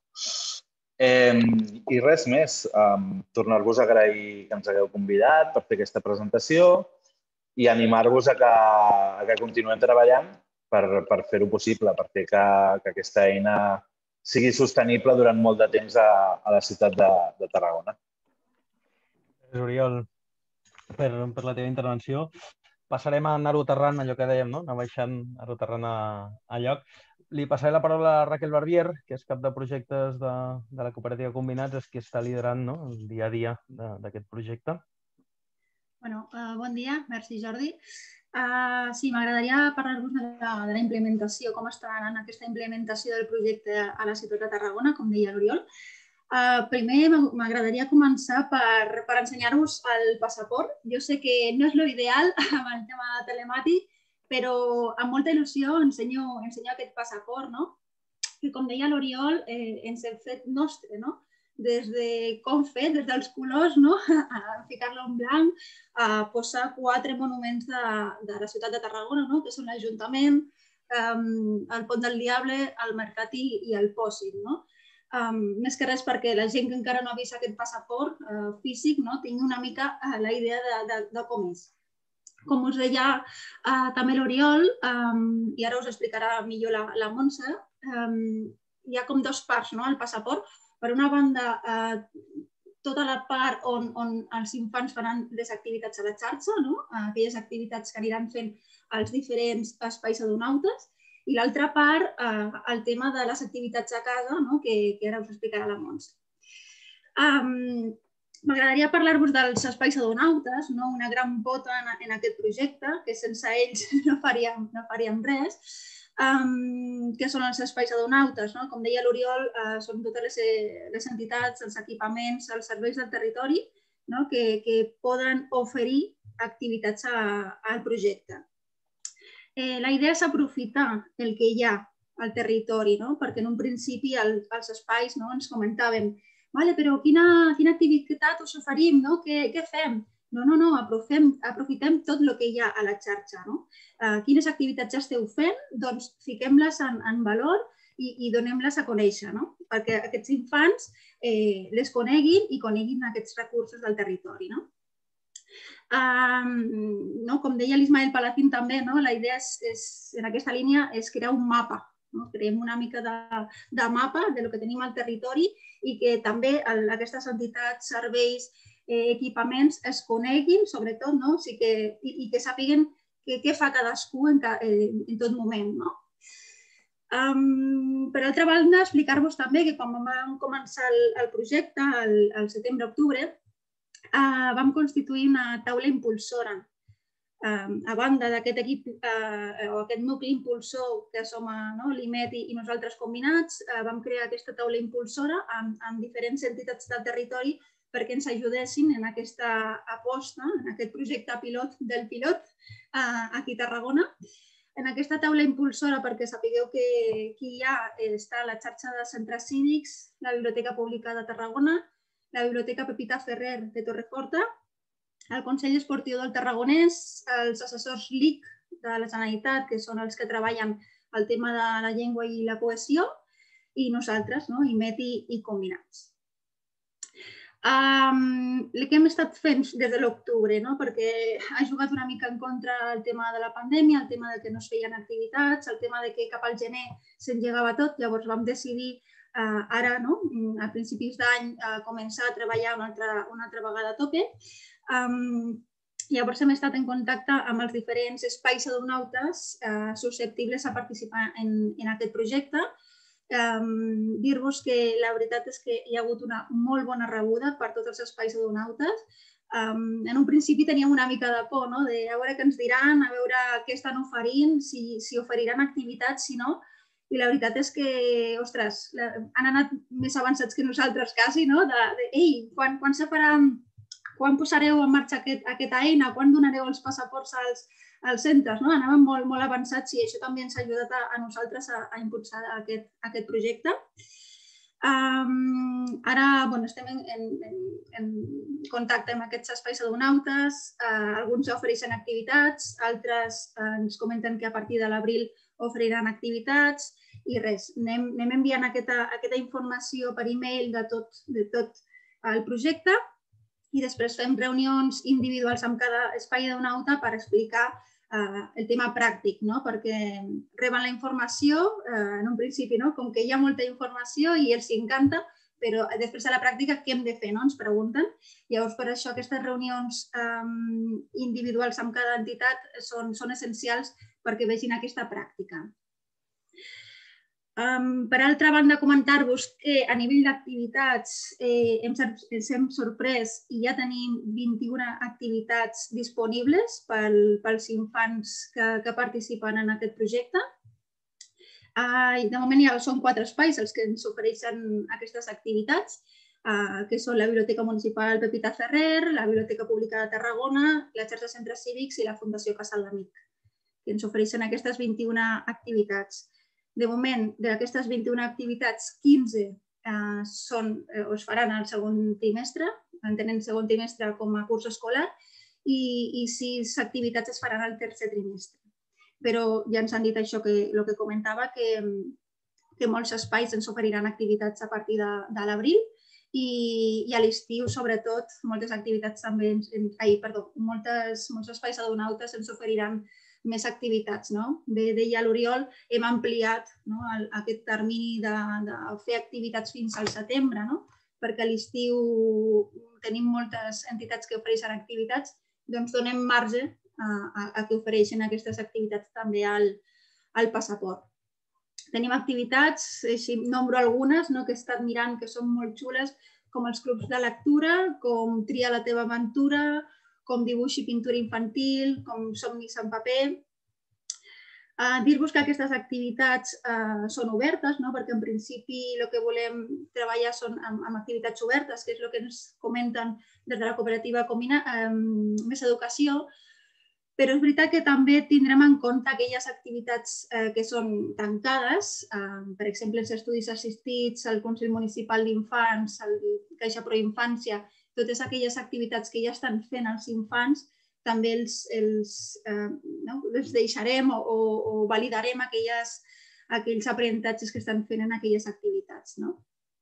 I res més, tornar-vos a agrair que ens hagueu convidat per fer aquesta presentació i animar-vos a que continuem treballant per fer-ho possible, per fer que aquesta eina sigui sostenible durant molt de temps a la ciutat de Tarragona. Gràcies, Oriol, per la teva intervenció. Passarem a anar-ho aterrant, allò que dèiem, anar baixant, anar-ho aterrant a lloc. Li passaré la paraula a Raquel Barbier, que és cap de projectes de la cooperativa Combinats, és qui està liderant el dia a dia d'aquest projecte. Bon dia, merci Jordi. Sí, m'agradaria parlar-vos de la implementació, com està anant aquesta implementació del projecte a la ciutat de Tarragona, com deia l'Oriol. Primer m'agradaria començar per ensenyar-vos el passaport. Jo sé que no és l'ideal amb el tema telemàtic, però amb molta il·lusió ensenyo aquest passaport, que com deia l'Oriol ens hem fet nostre, des de com fer, des dels colors, a ficar-lo en blanc, a posar 4 monuments de la ciutat de Tarragona, que són l'Ajuntament, el Pont del Diable, el Mercat i el Pòsit. Més que res perquè la gent que encara no ha vist aquest passaport físic tingui una mica la idea de com és. Com us deia també l'Oriol, i ara us explicarà millor la Montse, hi ha com 2 parts al passaport. Per una banda, tota la part on els infants faran les activitats a la xarxa, aquelles activitats que aniran fent als diferents espais adonautes, i l'altra part, el tema de les activitats a casa, que ara us explicarà la Montse. M'agradaria parlar-vos dels espais adonautes, una gran pota en aquest projecte, que sense ells no faríem res, que són els espais adonautes. Com deia l'Oriol, són totes les entitats, els equipaments, els serveis del territori que poden oferir activitats al projecte. La idea és aprofitar el que hi ha al territori, perquè en un principi els espais ens comentàvem però quina activitat us oferim, què fem? No, aprofitem tot el que hi ha a la xarxa. Quines activitats ja esteu fent? Doncs fiquem-les en valor i donem-les a conèixer, perquè aquests infants les coneguin i coneguin aquests recursos del territori. Com deia l'Ismael Palacín també, la idea en aquesta línia és crear un mapa. Creem una mica de mapa del que tenim al territori i que també aquestes entitats, serveis, equipaments es coneguin, sobretot, i que sàpiguen què fa cadascú en tot moment. Per altra banda, explicar-vos també que quan vam començar el projecte, al setembre-octubre, vam constituir una taula impulsora. A banda d'aquest equip o aquest nucli impulsor que som l'IMET i nosaltres combinats, vam crear aquesta taula impulsora amb diferents entitats del territori perquè ens ajudessin en aquesta aposta, en aquest projecte pilot del pilot aquí a Tarragona. En aquesta taula impulsora, perquè sapigueu que aquí està la xarxa de centres cívics, la Biblioteca Pública de Tarragona, la Biblioteca Pepita Ferrer de Torreforta, el Consell Esportiu del Tarragonès, els assessors LIC de la Generalitat, que són els que treballen el tema de la llengua i la cohesió, i nosaltres, IMET i combinats. El que hem estat fent des de l'octubre, perquè ha jugat una mica en contra el tema de la pandèmia, el tema de que no es feien activitats, el tema de que cap al gener s'engegava tot, llavors vam decidir ara, a principis d'any, començar a treballar una altra vegada a tope. Llavors hem estat en contacte amb els diferents espais aeronautes susceptibles a participar en aquest projecte. Dir-vos que la veritat és que hi ha hagut una molt bona rebuda per tots els espais aeronautes. En un principi teníem una mica de por, de a veure què ens diran, a veure què estan oferint, si oferiran activitats, si no. I la veritat és que, ostres, han anat més avançats que nosaltres quasi, ei, quan se farà... Quan posareu en marxa aquesta eina? Quan donareu els passaports als centres? Anàvem molt avançats i això també ens ha ajudat a nosaltres a impulsar aquest projecte. Ara estem en contacte amb aquests espais aeronautes, alguns ofereixen activitats, altres ens comenten que a partir de l'abril oferiran activitats i res, anem enviant aquesta informació per e-mail de tot el projecte i després fem reunions individuals amb cada espai aeronauta per explicar el tema pràctic, perquè reben la informació, en un principi, com que hi ha molta informació i els encanta, però després a la pràctica què hem de fer, ens pregunten. Llavors, per això aquestes reunions individuals amb cada entitat són essencials perquè vegin aquesta pràctica. Per altra banda, comentar-vos que a nivell d'activitats ens hem sorprès i ja tenim 21 activitats disponibles pels infants que participen en aquest projecte. De moment ja són 4 espais els que ens ofereixen aquestes activitats, que són la Biblioteca Municipal Pepita Ferrer, la Biblioteca Pública de Tarragona, la xarxa de centres cívics i la Fundació Casal d'Amic, que ens ofereixen aquestes 21 activitats. De moment, d'aquestes 21 activitats, 15 es faran al segon trimestre, entenent segon trimestre com a curs escolar, i 6 activitats es faran al tercer trimestre. Però ja ens han dit això, el que comentava, que molts espais ens oferiran activitats a partir de l'abril i a l'estiu, sobretot, moltes activitats també, molts espais aeronautes ens oferiran més activitats. Bé, deia l'Oriol, hem ampliat aquest termini de fer activitats fins al setembre, perquè a l'estiu tenim moltes entitats que ofereixen activitats, doncs donem marge a que ofereixen aquestes activitats també al passaport. Tenim activitats, nombro algunes que he estat mirant que són molt xules, com els clubs de lectura, com Tria la teva aventura, com dibuix i pintura infantil, com somnis en paper. Dir-vos que aquestes activitats són obertes, perquè en principi el que volem treballar són amb activitats obertes, que és el que ens comenten des de la cooperativa Més Educació, però és veritat que també tindrem en compte aquelles activitats que són tancades, per exemple, els estudis assistits, el Consell Municipal d'Infants, el Caixa Proinfància, totes aquelles activitats que ja estan fent els infants, també els deixarem o validarem aquells aprenentatges que estan fent en aquelles activitats.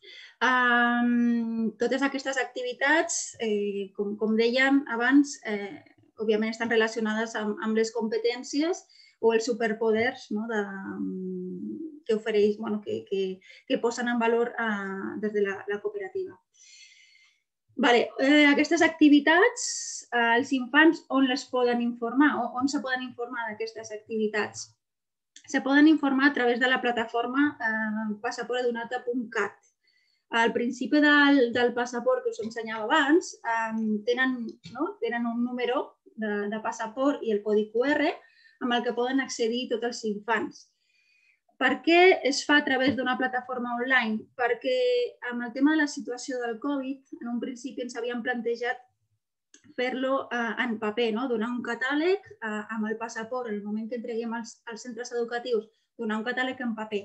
Totes aquestes activitats, com dèiem abans, òbviament estan relacionades amb les competències o els superpoders que ofereix, que posen en valor des de la cooperativa. Aquestes activitats, els infants on les poden informar o on se poden informar d'aquestes activitats? Se poden informar a través de la plataforma passaportedunauta.cat. Al principi del passaport que us ensenyava abans, tenen un número de passaport i el codi QR amb el que poden accedir tots els infants. Per què es fa a través d'una plataforma online? Perquè amb el tema de la situació del Covid, en un principi ens havíem plantejat fer-lo en paper, donar un catàleg amb el passaport, en el moment que entreguem als centres educatius, donar un catàleg en paper.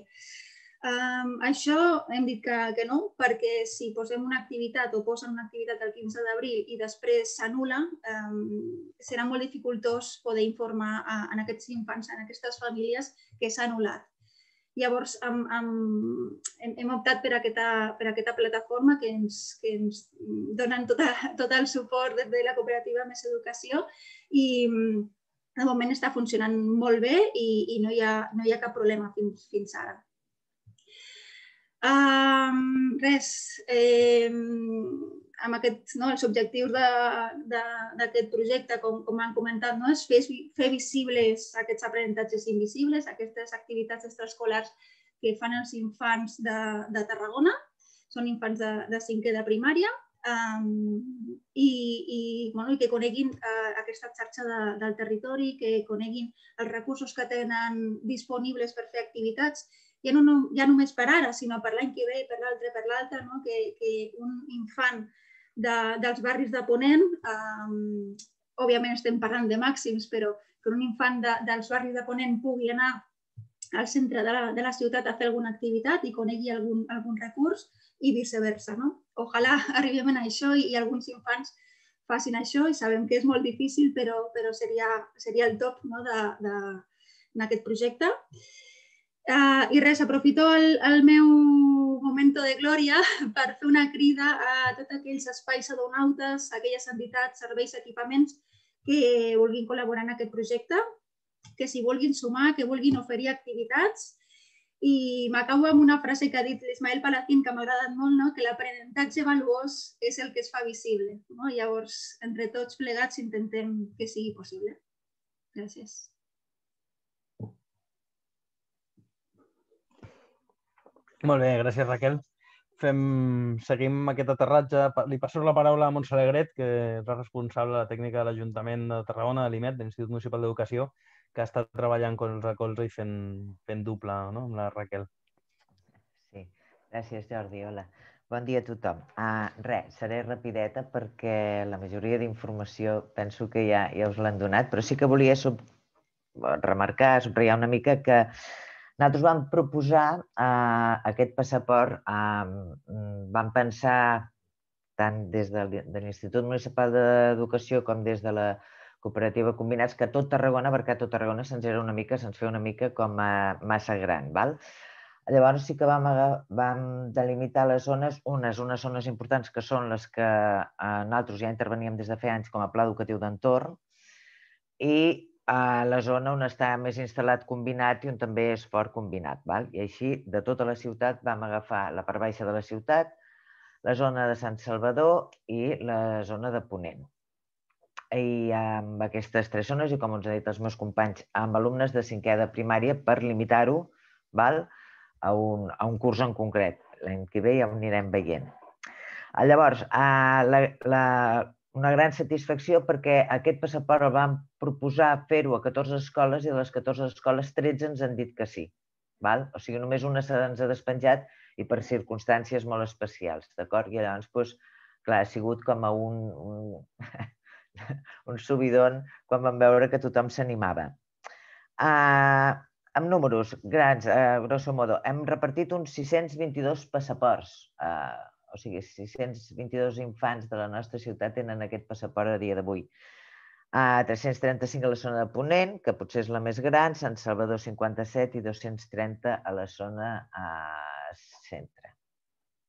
Això hem dit que no, perquè si posem una activitat o posen una activitat el 15 d'abril i després s'anul·la, serà molt dificultós poder informar en aquests infants, en aquestes famílies que s'ha anul·lat. Llavors, hem optat per aquesta plataforma que ens donen tot el suport des de la cooperativa Més Educació i de moment està funcionant molt bé i no hi ha cap problema fins ara. Amb els objectius d'aquest projecte, com han comentat, és fer visibles aquests aprenentatges invisibles, aquestes activitats extraescolars que fan els infants de Tarragona, són infants de 5è de primària, i que coneguin aquesta xarxa del territori, que coneguin els recursos que tenen disponibles per fer activitats, ja no només per ara, sinó per l'any que ve, per l'altre, que un infant dels barris de Ponent, òbviament estem parlant de màxims, però que un infant dels barris de Ponent pugui anar al centre de la ciutat a fer alguna activitat i conegui algun recurs i viceversa. Ojalà arribem a això i alguns infants facin això i sabem que és molt difícil, però seria el top d'aquest projecte. I res, aprofito el meu moment de glòria per fer una crida a tots aquells espais adonautes, aquelles entitats, serveis, equipaments que vulguin col·laborar en aquest projecte, que s'hi vulguin sumar, que vulguin oferir activitats. I m'acabo amb una frase que ha dit l'Ismael Palacín, que m'ha agradat molt, que l'aprenentatge valuós és el que es fa visible. Llavors, entre tots plegats intentem que sigui possible. Gràcies. Molt bé, gràcies Raquel. Seguim aquest aterratge. Li passo la paraula a Montse Alegret, que és la responsable de la tècnica de l'Ajuntament de Tarragona, de l'IMED, de l'Institut Municipal d'Educació, que ha estat treballant colze a colze i fent duple amb la Raquel. Sí, gràcies Jordi, hola. Bon dia a tothom. Seré rapideta perquè la majoria d'informació penso que ja us l'han donat, però sí que volia remarcar, subratllar una mica que nosaltres vam proposar aquest passaport, vam pensar tant des de l'Institut Municipal d'Educació com des de la cooperativa Combinats que tot Tarragona, abarcar tot Tarragona, se'ns feia una mica com massa gran. Llavors sí que vam delimitar les zones, unes zones importants que són les que nosaltres ja interveníem des de fa anys com a pla educatiu d'entorn i a la zona on està més instal·lat combinat i on també és fort combinat. I així, de tota la ciutat, vam agafar la part baixa de la ciutat, la zona de Sant Salvador i la zona de Ponent. I amb aquestes tres zones, i com ens han dit els meus companys, amb alumnes de 5è de primària per limitar-ho a un curs en concret. L'any que ve ja ho anirem veient. Llavors, una gran satisfacció perquè aquest passaport el vam proposar fer-ho a 14 escoles i de les 14 escoles 13 ens han dit que sí. O sigui, només una se'ns ha despenjat i per circumstàncies molt especials. I llavors, clar, ha sigut com un subidon quan vam veure que tothom s'animava. Amb números grans, grosso modo, hem repartit uns 622 passaports. O sigui, 622 infants de la nostra ciutat tenen aquest passaport a dia d'avui. 335 a la zona de Ponent, que potser és la més gran, Sant Salvador 57 i 230 a la zona centre.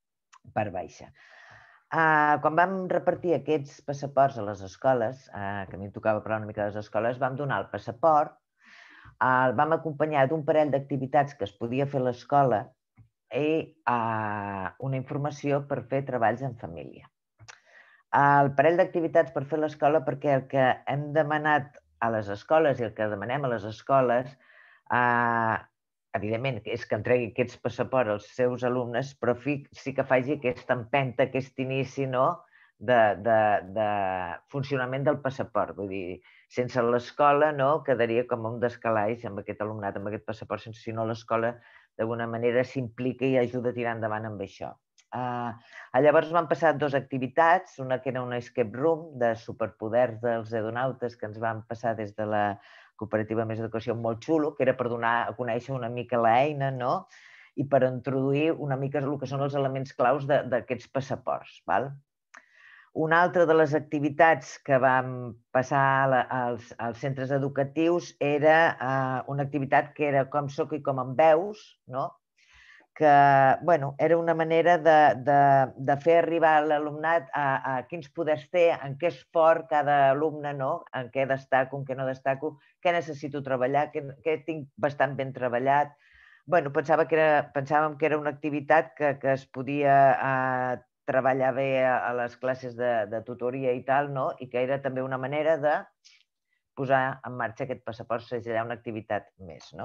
part baixa. Quan vam repartir aquests passaports a les escoles, que a mi em tocava parlar una mica de les escoles, vam donar el passaport, el vam acompanyar d'un parell d'activitats que es podia fer a l'escola i una informació per fer treballs en família. El parell d'activitats per fer a l'escola, perquè el que hem demanat a les escoles i el que demanem a les escoles, evidentment, és que entregui aquests passaports als seus alumnes, però sí que faci aquesta empenta, aquest inici de funcionament del passaport. Vull dir, sense l'escola quedaria com un descalaix amb aquest alumnat, amb aquest passaport, si no l'escola d'alguna manera s'implica i ajuda a tirar endavant amb això. Llavors van passar 2 activitats, una que era una escape room de superpoders dels aeronautes que ens van passar des de la cooperativa Més Educació, molt xulo, que era per donar a conèixer una mica l'eina i per introduir una mica el que són els elements claus d'aquests passaports. Una altra de les activitats que vam passar als centres educatius era una activitat que era com soc i com em veus, que era una manera de fer arribar l'alumnat a quins poders té, en què és fort cada alumne, en què destaco, en què no destaco, què necessito treballar, què tinc bastant ben treballat. Pensàvem que era una activitat que es podia treballar bé a les classes de tutoria i tal, i que era també una manera de posar en marxa aquest passaport, segellar una activitat més.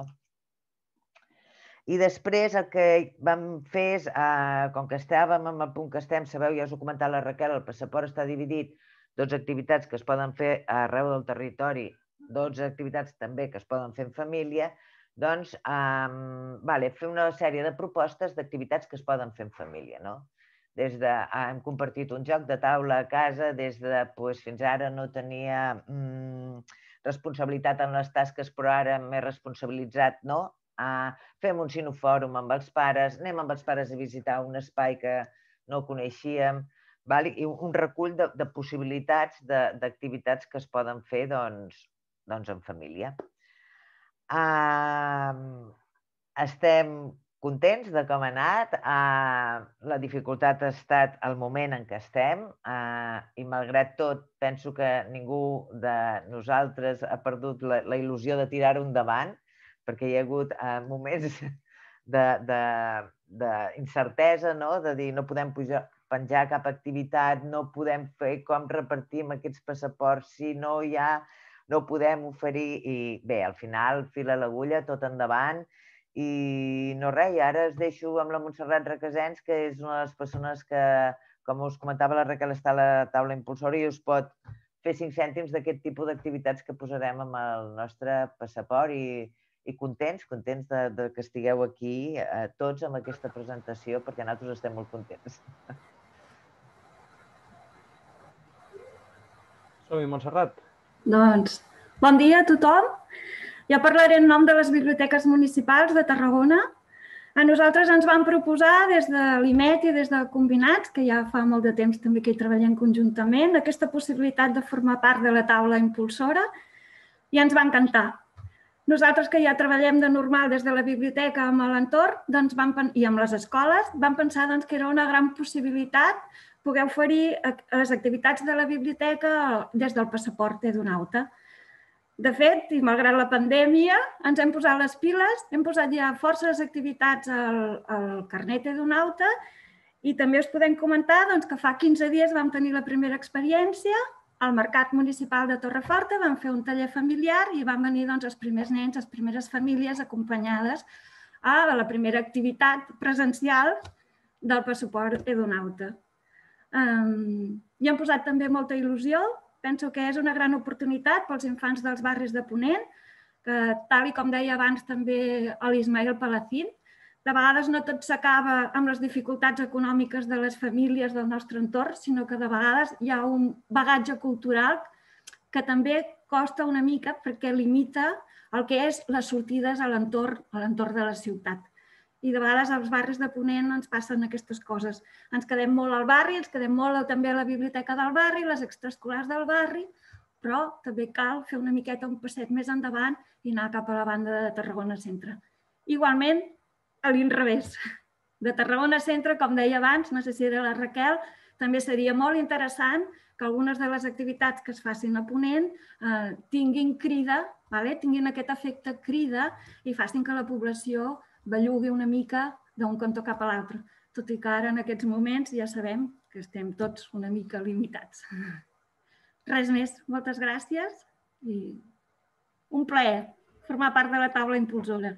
I després el que vam fer és, com que estàvem en el punt que estem, sabeu, ja us ho ha comentat la Raquel, el passaport està dividit, 12 activitats que es poden fer arreu del territori, 12 activitats també que es poden fer en família, doncs fer una sèrie de propostes d'activitats que es poden fer en família. Hem compartit un joc de taula a casa, des de fins ara no tenia responsabilitat en les tasques, però ara m'he responsabilitzat, fem un cinefòrum amb els pares, anem amb els pares a visitar un espai que no coneixíem, i un recull de possibilitats d'activitats que es poden fer en família. Estem contents de com ha anat. La dificultat ha estat el moment en què estem i, malgrat tot, penso que ningú de nosaltres ha perdut la il·lusió de tirar-ho endavant, perquè hi ha hagut moments d'incertesa, de dir no podem penjar cap activitat, no podem fer com repartim aquests passaports, si no hi ha, no podem oferir, i bé, al final, fil a l'agulla, tot endavant, i no res, i ara us deixo amb la Montserrat Requesens, que és una de les persones que, com us comentava la Raquel, està a la taula impulsora i us pot fer 5 cèntims d'aquest tipus d'activitats que posarem amb el nostre passaport i contents que estigueu aquí tots amb aquesta presentació, perquè nosaltres estem molt contents. Som-hi, Montserrat. Doncs, bon dia a tothom. Jo parlaré en nom de les biblioteques municipals de Tarragona. A nosaltres ens van proposar des de l'IMET i des de Combinats, que ja fa molt de temps també que hi treballem conjuntament, aquesta possibilitat de formar part de la taula impulsora i ens va encantar. Nosaltres, que ja treballem de normal des de la biblioteca amb l'entorn i amb les escoles, vam pensar que era una gran possibilitat poder oferir les activitats de la biblioteca des del passaport Edunauta. De fet, i malgrat la pandèmia, ens hem posat les piles, hem posat ja forces activitats al carnet Edunauta i també us podem comentar que fa 15 dies vam tenir la primera experiència. Al Mercat Municipal de Torreforta vam fer un taller familiar i van venir els primers nens, les primeres famílies acompanyades a la primera activitat presencial del passaport Edunauta. Hi hem posat també molta il·lusió. Penso que és una gran oportunitat pels infants dels barris de Ponent, que, tal com deia abans també l'Ismael Palacín, de vegades no tot s'acaba amb les dificultats econòmiques de les famílies del nostre entorn, sinó que de vegades hi ha un bagatge cultural que també costa una mica perquè limita el que és les sortides a l'entorn de la ciutat. I de vegades als barris de Ponent ens passen aquestes coses. Ens quedem molt al barri, ens quedem molt també a la biblioteca del barri, les extraescolars del barri, però també cal fer una miqueta un passet més endavant i anar cap a la banda de Tarragona Centre. Igualment, a l'inrevés. de Tarragona Centre, com deia abans, no sé si era la Raquel, també seria molt interessant que algunes de les activitats que es facin a Ponent tinguin crida, tinguin aquest efecte crida i facin que la població bellugui una mica d'un cantó cap a l'altre. Tot i que ara en aquests moments ja sabem que estem tots una mica limitats. Res més, moltes gràcies i un plaer formar part de la taula impulsora.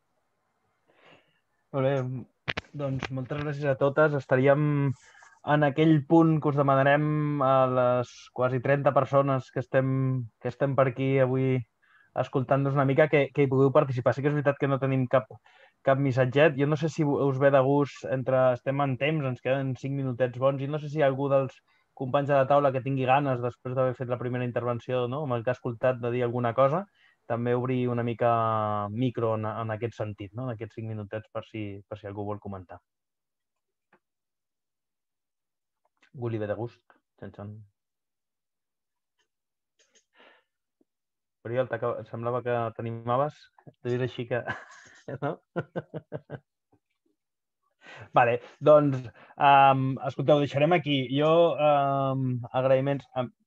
Molt bé, doncs moltes gràcies a totes. Estaríem en aquell punt que us demanarem a les quasi 30 persones que estem per aquí avui escoltant-nos una mica que hi pugueu participar. Sí que és veritat que no tenim cap missatget. Jo no sé si us ve de gust, estem en temps, ens queden 5 minutets bons, i no sé si algú dels companys de la taula que tingui ganes, després d'haver fet la primera intervenció, amb el que ha escoltat, de dir alguna cosa, també obrir una mica micro en aquest sentit, en aquests 5 minutets per si algú vol comentar. Algú li ve de gust? Oriol, semblava que t'animaves, de dir així que... No? Vale, doncs, escolteu, ho deixarem aquí. Jo, agraïments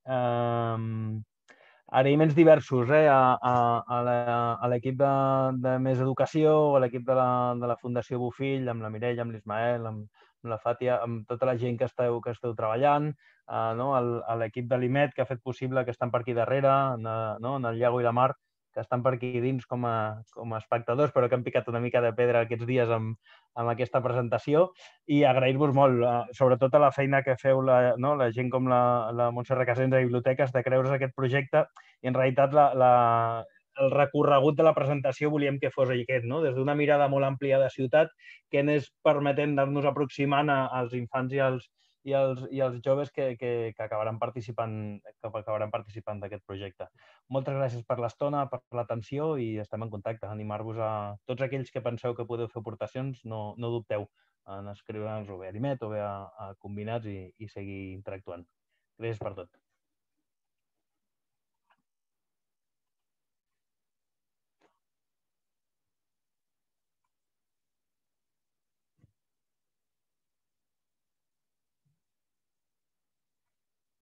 diversos a l'equip de Més Educació, a l'equip de la Fundació Bofill, amb la Mireia, amb l'Ismael, amb la Fàtia, amb tota la gent que esteu treballant, a l'equip de l'IMET que ha fet possible, que estan per aquí darrere, en el Iago i la Mar, que estan per aquí dins com a espectadors, però que han picat una mica de pedra aquests dies amb aquesta presentació, i agrair-vos molt, sobretot a la feina que feu la gent com la Montse Recasens de Biblioteques, de creure's aquest projecte, i en realitat el recorregut de la presentació volíem que fos aquest, des d'una mirada molt àmplia de ciutat, que anés permetent d'anar-nos aproximant als infants i als joves que acabaran participant d'aquest projecte. Moltes gràcies per l'estona, per l'atenció, i estem en contacte. Animar-vos a tots aquells que penseu que podeu fer aportacions, no dubteu en escriure'ns o bé a l'IMET o bé a Combinats i seguir interactuant. Gràcies per tot.